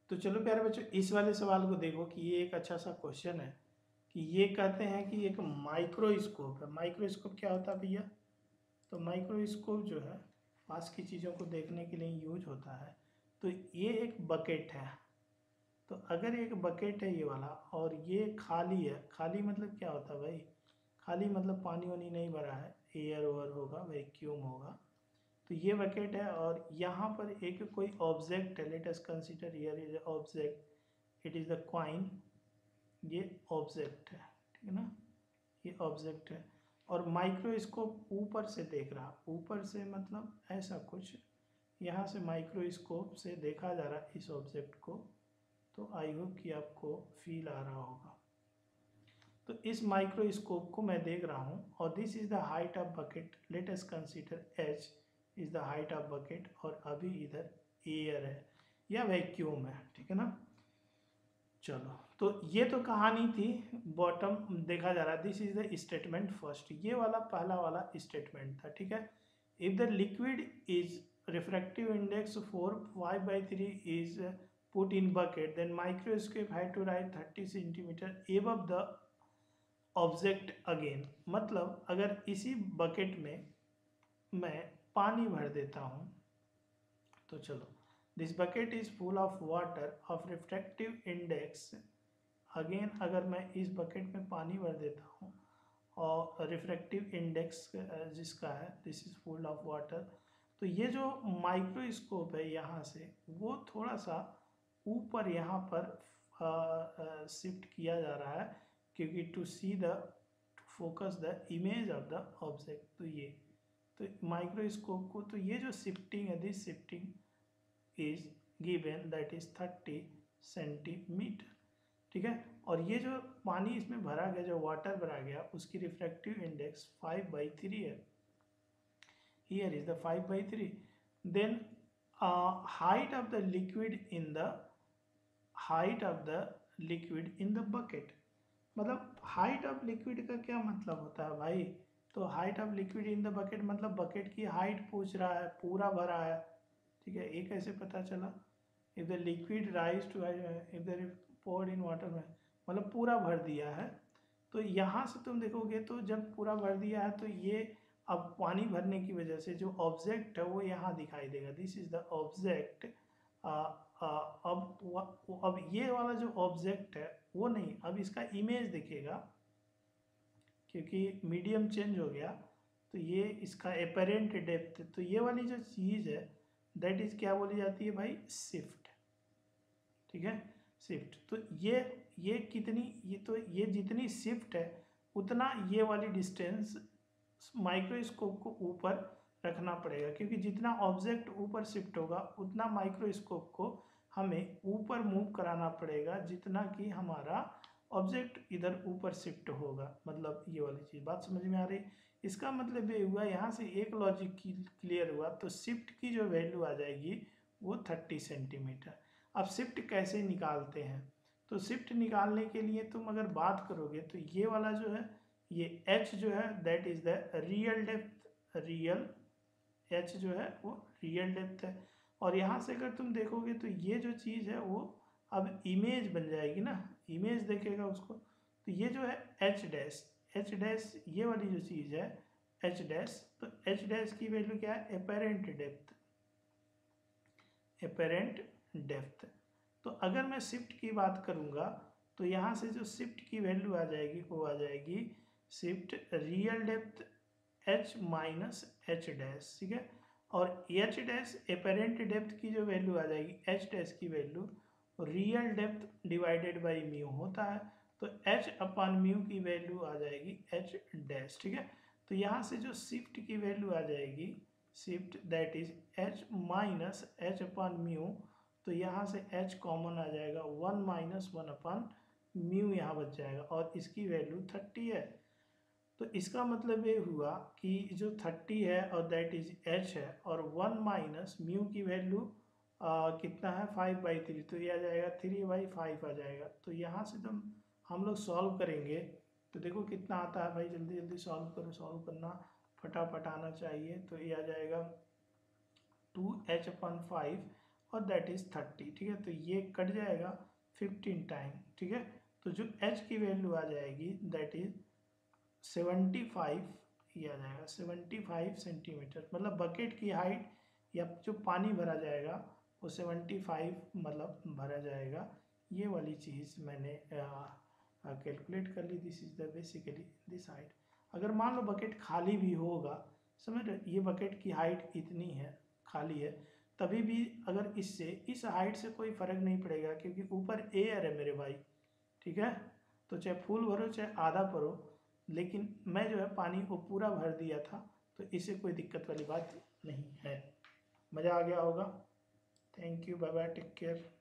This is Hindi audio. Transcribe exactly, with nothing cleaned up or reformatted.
तो चलो प्यारे बच्चों, इस वाले सवाल को देखो कि ये एक अच्छा सा क्वेश्चन है कि ये कहते हैं कि एक माइक्रोस्कोप है। माइक्रोस्कोप क्या होता है भैया? तो माइक्रोस्कोप जो है पास की चीज़ों को देखने के लिए यूज होता है। तो ये एक बकेट है। तो अगर एक बकेट है ये वाला और ये खाली है, खाली मतलब क्या होता है भाई? खाली मतलब पानी वानी नहीं भरा है, एयर ओवर होगा, वैक्यूम होगा। तो ये बकेट है और यहाँ पर एक कोई ऑब्जेक्ट है। Let us consider here is object, it is the coin. ये ऑब्जेक्ट है, ठीक है ना, ये ऑब्जेक्ट है। और माइक्रोस्कोप ऊपर से देख रहा, ऊपर से मतलब ऐसा कुछ, यहाँ से माइक्रोस्कोप से देखा जा रहा इस ऑब्जेक्ट को। तो आई होप कि आपको फील आ रहा होगा। तो इस माइक्रोस्कोप को मैं देख रहा हूँ और this is the height of bucket. Let us consider H is the height of bucket और अभी इधर एयर है या वैक्यूम है, ठीक है ना। चलो, तो ये तो कहानी थी, बॉटम देखा जा रहा। This is the statement first, ये वाला पहला वाला स्टेटमेंट था, ठीक है। If the liquid is refractive index four five by three is put in bucket, then microscope had to right thirty centimetre above the object again. मतलब अगर इसी बकेट में मैं पानी भर देता हूँ, तो चलो, this bucket is full of water of refractive index. Again अगर मैं इस बकेट में पानी भर देता हूँ और रिफ्रैक्टिव इंडेक्स जिसका है this is full of water, तो ये जो माइक्रोस्कोप है यहाँ से वो थोड़ा सा ऊपर यहाँ पर शिफ्ट किया जा रहा है, क्योंकि to see the focus the image of the object. तो ये तो माइक्रोस्कोप को, तो ये जो शिफ्टिंग है, this shifting is given that is thirty centimetre, ठीक है। और ये जो पानी इसमें भरा गया, जो वाटर भरा गया, उसकी refractive index five by three है। Here is the five by three. Then height of the liquid in the height of the liquid in the bucket. मतलब हाइट ऑफ लिक्विड का क्या मतलब होता है भाई? तो height of liquid in the bucket मतलब बकेट की हाइट पूछ रहा है, पूरा भरा है, ठीक है। ये कैसे पता चला? If the liquid rise to if the poured in water में, मतलब पूरा भर दिया है। तो यहाँ से तुम देखोगे तो जब पूरा भर दिया है तो ये अब पानी भरने की वजह से जो ऑब्जेक्ट है वो यहाँ दिखाई देगा। This is the object. अब अब ये वाला जो ऑब्जेक्ट है वो नहीं, अब इसका इमेज दिखेगा क्योंकि मीडियम चेंज हो गया। तो ये इसका एपरेंट डेप्थ, तो ये वाली जो चीज़ है दैट इज क्या बोली जाती है भाई? शिफ्ट, ठीक है, शिफ्ट। तो ये ये कितनी, ये तो ये जितनी शिफ्ट है उतना ये वाली डिस्टेंस माइक्रोस्कोप को ऊपर रखना पड़ेगा, क्योंकि जितना ऑब्जेक्ट ऊपर शिफ्ट होगा उतना माइक्रोस्कोप को हमें ऊपर मूव कराना पड़ेगा, जितना कि हमारा ऑब्जेक्ट इधर ऊपर शिफ्ट होगा। मतलब ये वाली चीज़ बात समझ में आ रही? इसका मतलब ये हुआ, यहाँ से एक लॉजिक क्लियर हुआ। तो शिफ्ट की जो वैल्यू आ जाएगी वो थर्टी सेंटीमीटर। अब शिफ्ट कैसे निकालते हैं? तो शिफ्ट निकालने के लिए तुम अगर बात करोगे तो ये वाला जो है, ये h जो है that is the real depth, real h जो है वो रियल डेप्थ है। और यहाँ से अगर तुम देखोगे तो ये जो चीज़ है वो अब इमेज बन जाएगी ना, इमेज देखेगा उसको। तो ये जो है h डैश, h डैश ये वाली जो चीज़ है h डैश, तो h डैश की वैल्यू क्या है? Apparent depth, apparent depth. तो अगर मैं शिफ्ट की बात करूँगा तो यहाँ से जो शिफ्ट की वैल्यू आ जाएगी वो आ जाएगी shift real depth h minus H dash, ठीक है। और एच डैश एपेरेंट डेप्थ की जो वैल्यू आ जाएगी, एच डैश की value real depth divided by mu होता है। तो h अपॉन म्यू की वैल्यू आ जाएगी h डैश, ठीक है। तो यहाँ से जो शिफ्ट की वैल्यू आ जाएगी, shift that is h minus H upon mu, तो यहाँ से h कॉमन आ जाएगा, one minus one upon mu यहाँ बच जाएगा और इसकी वैल्यू थर्टी है। तो इसका मतलब ये हुआ कि जो थर्टी है और दैट इज h है और वन माइनस म्यू की वैल्यू कितना है? फाइव बाई थ्री, तो ये आ जाएगा थ्री बाई फाइव आ जाएगा। तो यहाँ से तुम हम लोग सॉल्व करेंगे तो देखो कितना आता है भाई, जल्दी जल्दी सॉल्व करो, सॉल्व करना फटाफट आना चाहिए। तो ये आ जाएगा टू एच अपन फाइव और दैट इज़ थर्टी, ठीक है। तो ये कट जाएगा फिफ्टीन टाइम, ठीक है। तो जो एच की वैल्यू आ जाएगी दैट इज सेवेंटी फाइव, ये आ जाएगा सेवेंटी फाइव सेंटीमीटर, मतलब बकेट की हाइट या जो पानी भरा जाएगा वो सेवेंटी फाइव मतलब भरा जाएगा। ये वाली चीज़ मैंने कैलकुलेट कर ली। This is the basically this height. अगर मान लो बकेट खाली भी होगा, समझ रहे, ये बकेट की हाइट इतनी है, खाली है, तभी भी अगर इससे इस हाइट से कोई फर्क नहीं पड़ेगा क्योंकि ऊपर एयर है मेरे भाई, ठीक है। तो चाहे फुल भरो चाहे आधा भरो, लेकिन मैं जो है पानी को पूरा भर दिया था, तो इससे कोई दिक्कत वाली बात नहीं है। मज़ा आ गया होगा। Thank you, bye bye, take care.